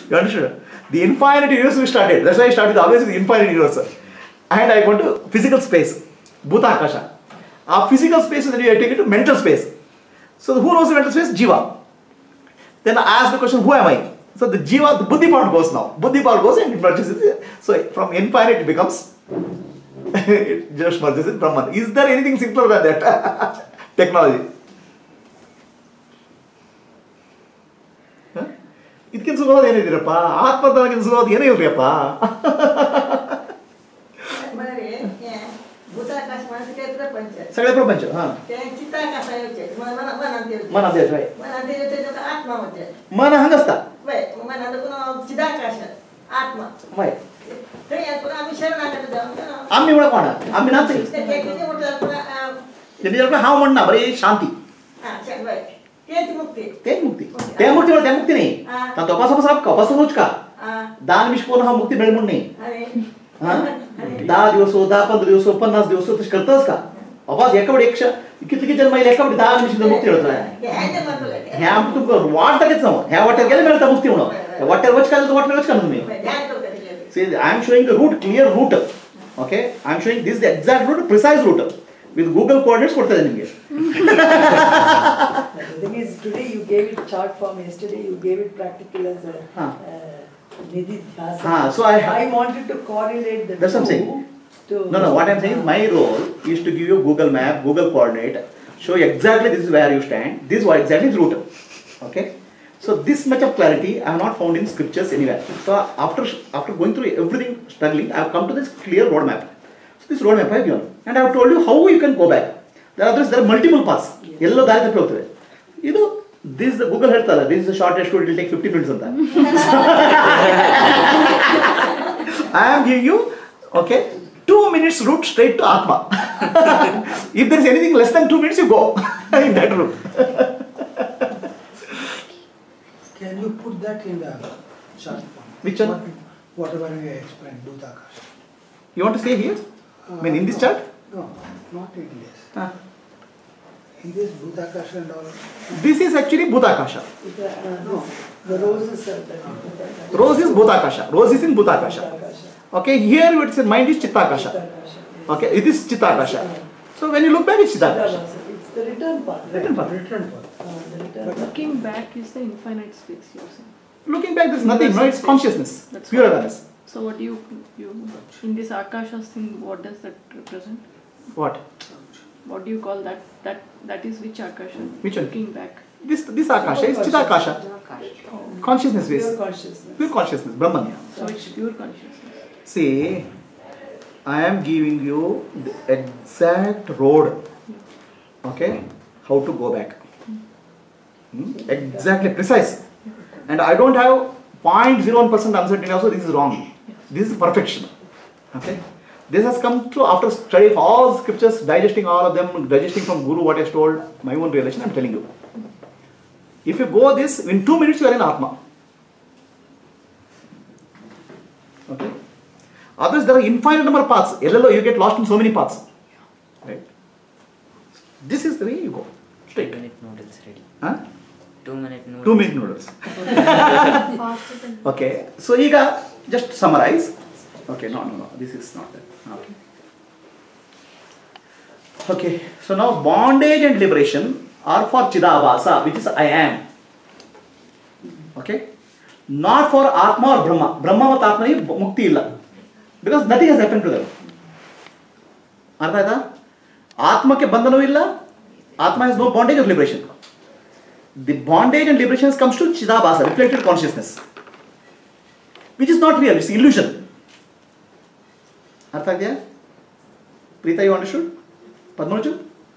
You understood? The infinite universe we started. That's why I started always with the infinite universe. And I go to physical space, Bhutakasha. Our physical space, then you take it to mental space. So who knows the mental space? Jiva. Then I ask the question, who am I? So the Jiva, the Buddhi part goes now. Buddhi part goes and it merges it. So from infinite it becomes, it just merges in Brahman. Is there anything simpler than that? Technology. ಇದಕ್ಕಿಂತ ಸುಲಭವಾದ ಏನಿದ್ದೀರಪ್ಪ? ಆತ್ಮದಾನಕ್ಕಿಂತ ಸುಲಭವಾದ ಏನೇ ಇಲ್ರಿಯಪ್ಪ. सगळे प्रपंच. हां. मन अंते right. मन हंगसता. आम्ही म्हणा कोण? आम्ही नाते. त्यांनी हाव म्हणणार बरे शांती. तेज मुक्ती. तेज मुक्ती. ते मुक्ती म्हणजे मुक्ती नाही. तर तपासा कपासूनच का? दान मिशकोन हा मुक्ती मिळेल म्हणून नाही. हां 10 दिवस 10-15 दिवस 50 दिवस तसं करतोस का? बाबा एकाकडे किती जन्म येईल एकाकडे 10 मिनिट मुक्ती मिळत आहे. ह्या तुमचं वाट तकेच ना ह्या वाटेर गेले मिळता मुक्ती म्हणून वाटेर वच काढलं तर वाटेर वच काढलं तुम्ही. See, I am showing the route, clear route. Okay, I am showing this the exact route, precise route. With Google coordinates ಕೊಡ್ತಾ ಇದ್ದೀನಿ ನಿಮಗೆ. The thing is, today you gave it chart form. Yesterday you gave it practical as a nididhyasa. So I wanted to correlate the that's what I'm saying. No, what I'm saying is my role is to give you Google map, Google coordinate, show you exactly this is where you stand, this is what exactly is route. Okay. So this much of clarity I have not found in scriptures anywhere. So after going through everything, struggling, I have come to this clear roadmap. So this roadmap I have given, and I have told you how you can go back. There are multiple paths. Yellow ದಾರಿ ತಪ್ಪಿ ಹೋಗ್ತದೆ. ಇದು this Google ಹೇಳ್ತಲ್ಲ, this is the shortest route, it will take 15 minutes ಅಂತ. I am giving you, okay, 2 minutes route straight to Atma. If there is anything less than 2 minutes, you go in that route. Can you put that in the chart form? Which one? Whatever you explained, Bhutakasha. You want to say here? I mean in this chart? No, not in this. In this Bhutakasha and all. This is actually Bhutakasha. No. The roses are the Rose is Bhutakasha. Rose is in Bhutakasha. Okay, here it's in mind is Chittakasha. Okay, it is Chittakasha. So when you look back, it's Chittakasha. It's the return path. Return path. Looking back is the infinite space, you're saying. Looking back, there's nothing. No, it's consciousness. That's pure awareness. So what do you in this Akasha thing? What does that represent? What? What do you call that? That is which Akasha? Which one? Looking back. This Akasha is Chittakasha. Consciousness base. Pure consciousness. Brahman. So it's pure consciousness. See, I am giving you the exact road. Okay, how to go back. Exactly precise. And I don't have 0.01% uncertainty also. This is wrong. This is perfection. Okay. This has come through after study of all scriptures, digesting all of them, digesting from Guru what he has told, my own realization. I am telling you. If you go this, in 2 minutes you are in Atma. Okay. Otherwise, there are infinite number of paths. Yellow, you get lost in so many paths. Right. This is the way you go. Straight. 2 minute noodles ready. Huh? 2 minute noodles. 2 minute noodles. Okay. So, Iga, just summarize. Okay, no. This is not that. Okay. Okay. So now bondage and liberation are for Chidabhasa, which is I am. Okay. Not for Atma or Brahma. Brahma or Atma is Mukti illa. Because nothing has happened to them. Artha aita? Atma ke bandhanu illa. Atma has no bondage or liberation. The bondage and liberation comes to Chidabhasa, reflected consciousness, which is not real, it's illusion. Artha agya? Preeta, you understood? Padmanaju?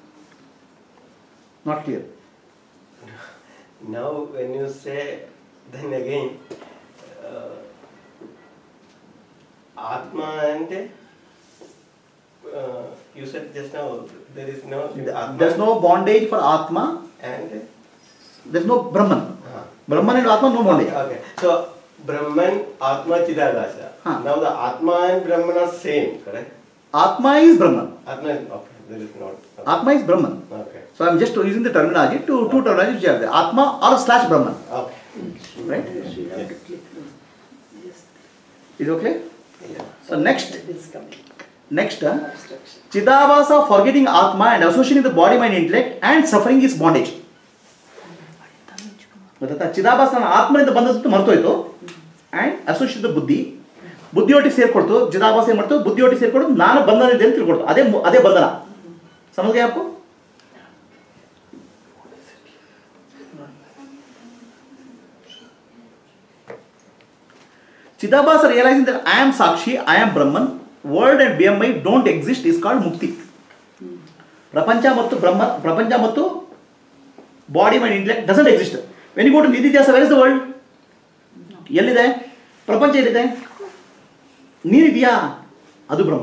Not clear. Now when you say, then again, Atma and you said just now there is no Atma. There's no bondage for Atma And there's no Brahman. Brahman and Atma no bondage. Okay. So Brahman, Atma, Chidagasa. Now the Atma and Brahman are same, correct? Atma is Brahman. Atma is okay. There is not. Okay. Atma is Brahman. Okay. So I'm just using the terminology two terminologies which are there. Atma or /Brahman. Okay. Right? Is it okay? Yeah. So next, Is coming. Abstraction. Chidabhasa forgetting Atma and associating the body, mind, intellect and suffering is bondage. ಗೊತ್ತಾ? ಚಿದಾಭಾಸ ಆತ್ಮನಿಂದ ಬಂದದ್ದು ಮರ್ತೋಯ್ತು and associate ಬುದ್ಧಿ ಬುದ್ಧಿಯೊಟ್ಟಿಗೆ ಸೇರ್ಕೊಡ್ತು. ಚಿದಾಭಾಸ ಏನು ಮಾಡ್ತು? ಬುದ್ಧಿಯೊಟ್ಟಿಗೆ ಸೇರ್ಕೊಡು ನಾನು ಬಂಧನಿದೆ ಅಂತ ತಿಳ್ಕೊಡ್ತು. ಅದೇ ಬಂಧನ. ಸಮझ गए आपको? Chidabhasa realizing that I am Sakshi, I am Brahman, world and BMI don't exist is called Mukti. ಪ್ರಪಂಚ ಮತ್ತು body mind intellect doesn't exist. When you go to nididhyasa, where is the world? ಎಲ್ಲಿದೆ ಪ್ರಪಂಚ? ಎಲ್ಲಿದೆ? ನೀನಿದೆಯಾ? ಅದು Brahma.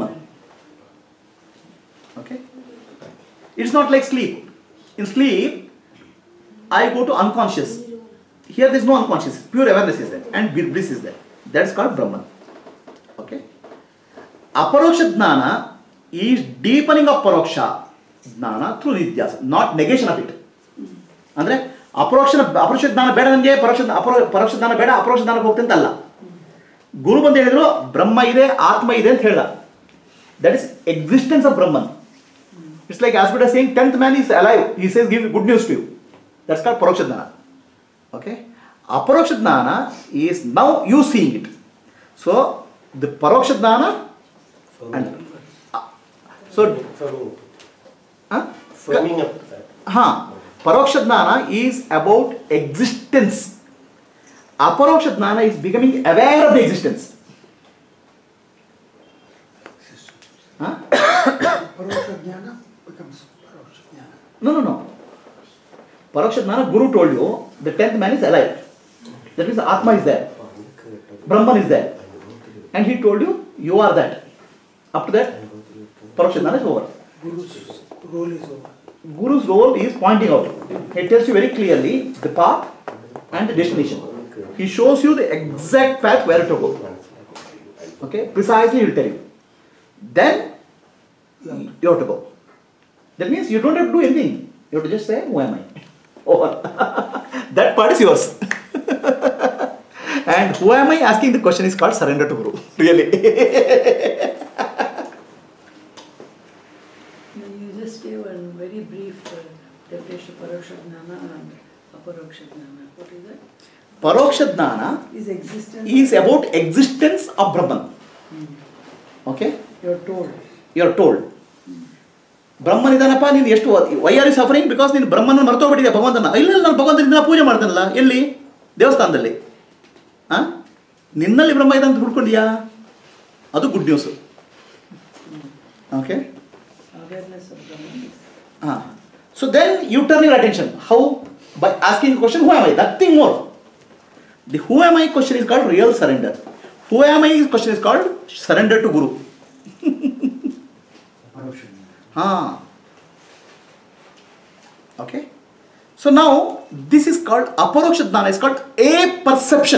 Okay, it's not like sleep. In sleep I go to unconscious. Here this no unconscious, pure awareness is there and bliss is there. That's called Brahman. Okay, aparoksha jnana is deepening of paroksha jnana through nidhyasa, not negation of it. ಅಂದರೆ ಅಪರೋಕ್ಷ ಜ್ಞಾನ ಬೇಡ ನನಗೆ, ಪರೋಕ್ಷ ಜ್ಞಾನ ಬೇಡ, ಅಪರೋಕ್ಷ ಜ್ಞಾನಕ್ಕೆ ಹೋಗ್ತಂತ ಅಲ್ಲ. ಗುರು ಬಂದು ಹೇಳಿದ್ರು ಬ್ರಹ್ಮ ಇದೆ, ಆತ್ಮ ಇದೆ ಅಂತ ಹೇಳ್ದ. That is existence of Brahman. It's like as good as saying 10th man is alive, he says give good news to you. That's called ಪರೋಕ್ಷ ಜ್ಞಾನ. Okay, ಅಪರೋಕ್ಷ ಜ್ಞಾನ is now you seeing it. So the ಪರೋಕ್ಷ ಜ್ಞಾನ and so firming up that. ಪರೋಕ್ಷ ಜ್ಞಾನ is about existence. ಅಪರೋಕ್ಷ ಜ್ಞಾನ is becoming aware of the existence. Parosha Jnana becomes Parosha Jnana. No. Paroksha Jnana, Guru told you the 10th man is alive. That means Atma is there. Brahman is there. And he told you, you are that. Up to that, Paroksha Jnana is over. Guru's role is over. Guru's role is pointing out. He tells you very clearly the path and the destination. He shows you the exact path where to go. Okay, precisely he will tell you. Then you have to go. That means you don't have to do anything. You have to just say, who am I? Over. That part is yours. And who am I asking the question is called surrender to Guru. Really. You just gave a very brief definition of Paroksha Jnana and Aparoksha Jnana. What is that? Paroksha Jnana is about existence of Brahman. Okay? You are told. ಬ್ರಹ್ಮನ್ ಇದಾನಪ್ಪ, ನೀನು ಎಷ್ಟು why are you suffering? Because ನೀನು ಬ್ರಹ್ಮನ ಮರ್ತೋಗ್ಬಿಟ್ಟಿದೆ, ಭಗವಂತನ. ಇಲ್ಲ, ನಾನು ಭಗವಂತನಿಂದ ಪೂಜೆ ಮಾಡ್ತೇನಲ್ಲ. ಎಲ್ಲಿ? ದೇವಸ್ಥಾನದಲ್ಲಿ. ನಿನ್ನಲ್ಲಿ ಬ್ರಹ್ಮ ಇದೆ ಅಂತ ಹುಡ್ಕೊಂಡಿಯಾ? ಅದು good news. Okay, so then you turn your attention. How? By asking question, who am I? Nothing more. The who am I question is called real surrender. Who am I question is called surrender to guru. Okay, so now this is called aparoksha jnana. It's called a perception.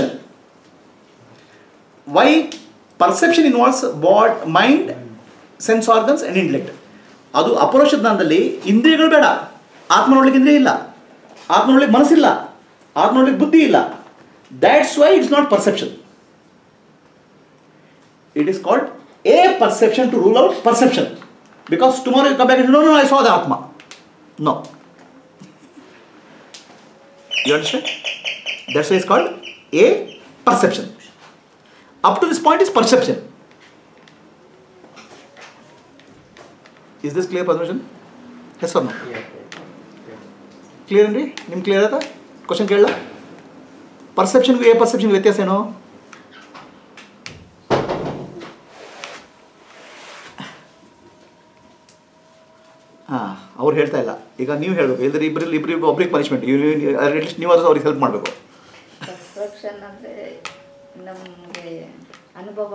Why? Perception involves body, mind, sense organs and intellect. ಅದು ಅಪರೋಕ್ಷ ಜ್ಞಾನದಲ್ಲಿ ಇಂದ್ರಿಯಗಳು ಬೇಡ. ಆತ್ಮನೊಳಗೆ ಇಂದ್ರಿಯ ಇಲ್ಲ, ಆತ್ಮನೊಳಗೆ ಮನಸ್ಸಿಲ್ಲ, ಆತ್ಮನೊಳಗೆ ಬುದ್ಧಿ ಇಲ್ಲ. That's why it's not perception. It is called a perception to rule out perception. Because tomorrow you come back and say, no, I saw the Atma. No. You understand? That's why it's called a perception. Up to this point is perception. Is this clear, Padmashan? Yes or no? Clear, Henry? Nim clear aata? Question ಕೇಳಲ್ಲ? Perception ಗೂ a perception ಗೂ ವ್ಯತ್ಯಾಸ ಏನು? ಅವ್ರು ಹೇಳ್ತಾ ಇಲ್ಲ. ಈಗ ನೀವು ಹೇಳಬೇಕು, ಇಲ್ಲದ್ರೆ ಇಬ್ಬರು ಒಬ್ರಿಗೆ ಪನಿಷ್ಮೆಂಟ್. ಅಟ್ಲೀಸ್ಟ್ ನೀವು ಅವ್ರಿಗೆ ಹೆಲ್ಪ್ ಮಾಡಬೇಕು. ಪರ್ಸೆಪ್ಷನ್ ಅಂದರೆ ನಮಗೆ ಅನುಭವ.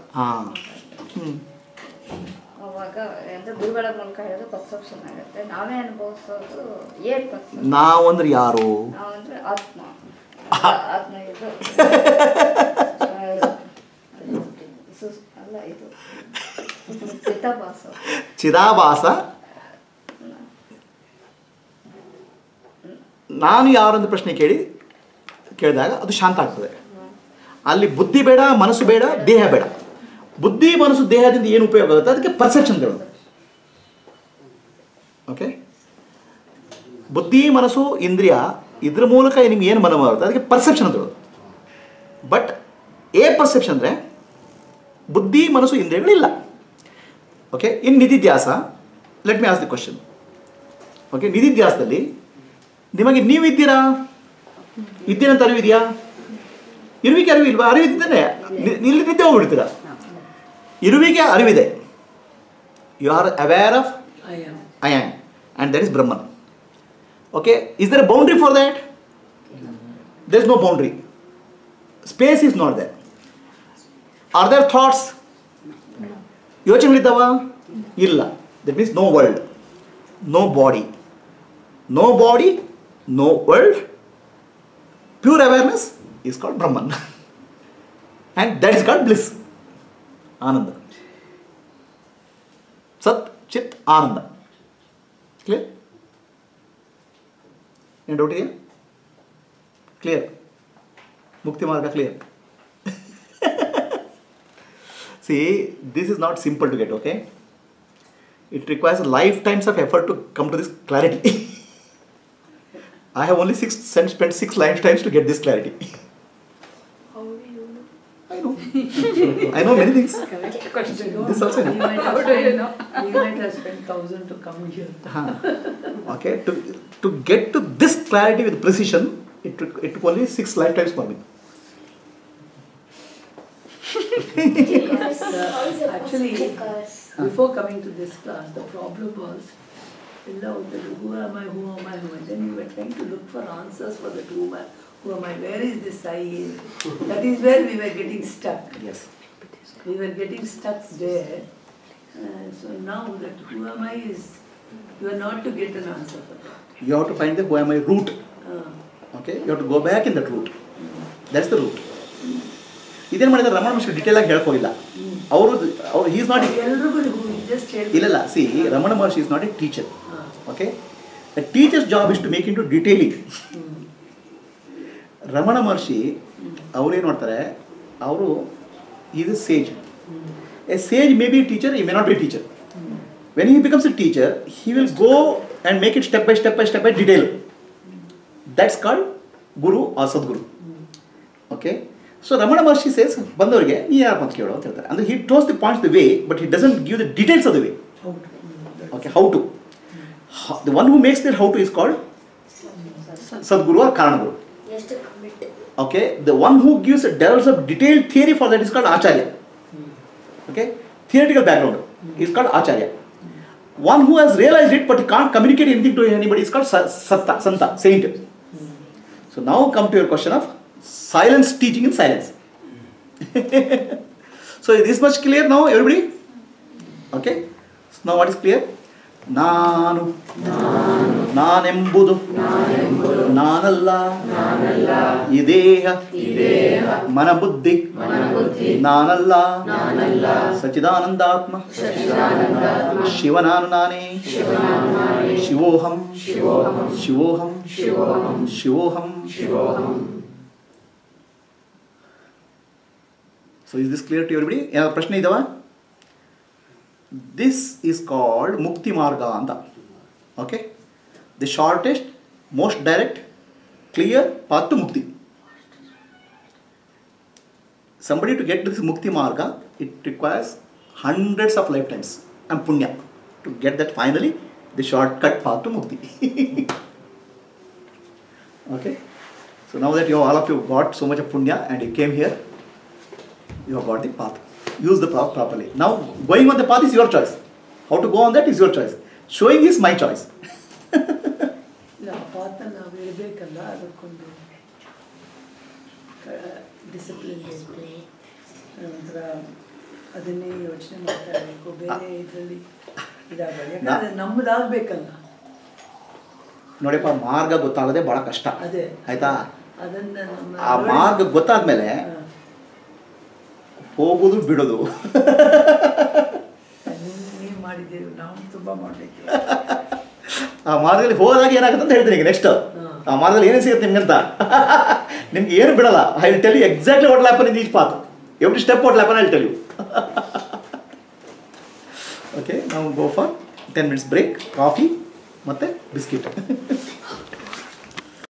ಅವಾಗ ಅಂದರೆ ಗುರುಗಳ ಮೂಲಕ ಹೇಳೋದು ಪರ್ಸೆಪ್ಷನ್ ಆಗುತ್ತೆ. ನಾವೇ ಅನುಭವಿಸೋದು ಏಟ್ ಪರ್ಸೆಪ್ಷನ್. ನಾವು ಅಂದ್ರೆ ಯಾರು? ನಾವು ಅಂದರೆ ಆತ್ಮ. ಆತ್ಮ ಇದು ಅಲ್ಲ, ಇದು ಚಿದಾಭಾಸ. ನಾನು ಯಾರು ಅಂತ ಪ್ರಶ್ನೆ ಕೇಳಿದಾಗ ಅದು ಶಾಂತ ಆಗ್ತದೆ. ಅಲ್ಲಿ ಬುದ್ಧಿ ಬೇಡ, ಮನಸ್ಸು ಬೇಡ, ದೇಹ ಬೇಡ. ಬುದ್ಧಿ ಮನಸ್ಸು ದೇಹದಿಂದ ಏನು ಉಪಯೋಗ ಆಗುತ್ತೆ ಅದಕ್ಕೆ ಪರ್ಸೆಪ್ಷನ್ಗಳು. ಓಕೆ, ಬುದ್ಧಿ ಮನಸ್ಸು ಇಂದ್ರಿಯ ಇದ್ರ ಮೂಲಕ ನಿಮ್ಗೆ ಏನು ಮನೋ ಆಗುತ್ತೆ ಅದಕ್ಕೆ ಪರ್ಸೆಪ್ಷನ್ ಅಂತ ಹೇಳೋದು. ಬಟ್ ಎ ಪರ್ಸೆಪ್ಷನ್ ಅಂದರೆ ಬುದ್ಧಿ ಮನಸ್ಸು ಇಂದ್ರಿಯಗಳಿಲ್ಲ. Okay, in nididhyasa let me ask the question. Okay, ನಿಧಿಧ್ಯಾಸದಲ್ಲಿ ನಿಮಗೆ ನೀವು ಇದ್ದೀರಾ? ಇದ್ದೀರಂತ ಅರಿವಿದೆಯಾ? ಇರುವಿಕೆ ಅರಿವಿಲ್ವಾ? ಅರಿವಿದ್ದರೆ ಇಲ್ಲಿ ನಿದ್ದೆ ಹೋಗ್ಬಿಡ್ತೀರಾ. ಇರುವಿಕೆ ಅರಿವಿದೆ. You are aware of I am and that is Brahman. Okay, is there a boundary for that? There is no boundary. Space is not there. Are there thoughts? ಯೋಚನೆಗಳಿದ್ದಾವ? ಇಲ್ಲ. That means no world, no body, no body, no world. Pure awareness is called Brahman and that is called bliss, Ananda, Sat, Chit, Ananda. Clear? Any doubt here? Clear? Mukti Marga clear? See, this is not simple to get, okay? It requires lifetimes of effort to come to this clarity. I have only spent 6 lifetimes to get this clarity. I know many things. This also I know. How do you know? You might have spent 1,000 to come here. Okay, to get to this clarity with precision, it took only 6 lifetimes for me. Actually, before coming to this class, the problem was, who am I, who am I, who am I? Then we were trying to look for answers for that who am I, where is this I is? That is where we were getting stuck. Yes. We were getting stuck there. So now that who am I is, you are not to get an answer for that. You have to find the who am I root. Okay, you have to go back in that root. That's the root. ಇದೇನು ಮಾಡಿದ್ರೆ ರಮಣ ಮಹರ್ಷಿ detail ಆಗಿ ಹೇಳ್ಕೋಲ್ಲ. ಅವರು he is not ಇಲ್ಲ see Ramana Maharshi is not a teacher. Okay, a teacher's job is to make into detailing. Ramana Maharshi ಅವ್ರೇನು ಮಾಡ್ತಾರೆ, ಅವರು is a sage. A sage may be teacher, he may not be a teacher. When he becomes a teacher, he will go and make it step by detail. That's called guru or sadguru. Okay, so Ramana Maharshi says ಬಂದವರಿಗೆ ನೀ ಯಾರು ಅಂತ ಕೇಳೋ ಅಂತ ಹೇಳ್ತಾರೆ. ಅಂದರೆ he knows the points the way, but he doesn't give the details of the way. Okay, how to. The one who makes that how to is called sadguru or karanaguru. Okay, the one who gives a develops of detailed theory for that is called acharya. Okay, theoretical background is called acharya. One who has realized it but he can't communicate anything to anybody is called santa, saint. So now come to your question of silence, teaching in silence. So is this much clear now, everybody? Okay, so now what is clear? ನಾನು ನಾನೆಂಬುದು ನಾನಲ್ಲ, ಈ ದೇಹ ಮನಬುದ್ಧಿ ನಾನಲ್ಲ, ಸಚ್ಚಿದಾನಂದಾತ್ಮ ಶಿವನಾನು ನಾನೇ, ಶಿವೋಹಂ ಶಿವೋಹಂ ಶಿವೋಹಂ. So is this clear to everybody? ಏನಾದ್ರು ಪ್ರಶ್ನೆ ಇದಾವ? This is called Mukti Marga anta. Okay, the shortest, most direct, clear path to Mukti. Somebody to get to this Mukti Marga, it requires hundreds of lifetimes and punya to get that finally the shortcut path to Mukti. Okay, so now that all of you got so much of punya and you came here, you have got the path. Use the path properly. Now going on the path is your choice. How to go on that is your choice. Showing is my choice. ಪಾತ ನಾವು ಇರಬೇಕಲ್ಲ, ಅದಕ್ಕೊಂದು discipline ಬೇಕು, ನಂತರ ಅದನ್ನೇ ಯೋಚನೆ ಮಾಡ್ತಾ ಇರಬೇಕು, ಬೇರೆ ಇದರಲ್ಲಿ ಇದಾಗಲ್ಲ. ಯಾಕಂದರೆ ನಮ್ಮದಾಗಬೇಕಲ್ಲ. ನೋಡಿಪ್ಪ, ಮಾರ್ಗ ಗೊತ್ತಾಗದೆ ಭಾಳ ಕಷ್ಟ. ಅದೇ ಆಯ್ತಾ? ಅದನ್ನು ಆ ಮಾರ್ಗ ಗೊತ್ತಾದ್ಮೇಲೆ ಹೋಗೋದು ಬಿಡೋದು. ನೀವು ಮಾಡಿದ್ದೀವಿ, ನಾವು ತುಂಬ ಮಾಡಲಿಕ್ಕೆ ಆ ಮಾರ್ಗದಲ್ಲಿ ಹೋದಾಗ ಏನಾಗುತ್ತೆ ಅಂತ ಹೇಳ್ತೀನಿ ಈಗ ನೆಕ್ಸ್ಟ್. ಆ ಮಾರ್ಗದಲ್ಲಿ ಏನೇ ಸಿಗುತ್ತೆ ನಿಮ್ಗಂತ ನಿಮ್ಗೆ ಏನು ಬಿಡಲ್ಲ. I will tell you exactly what will happen in each path. Every step what will happen I will tell you. Okay, ನಾವು go for 10 minutes break, coffee ಮತ್ತು ಬಿಸ್ಕಿಟ್.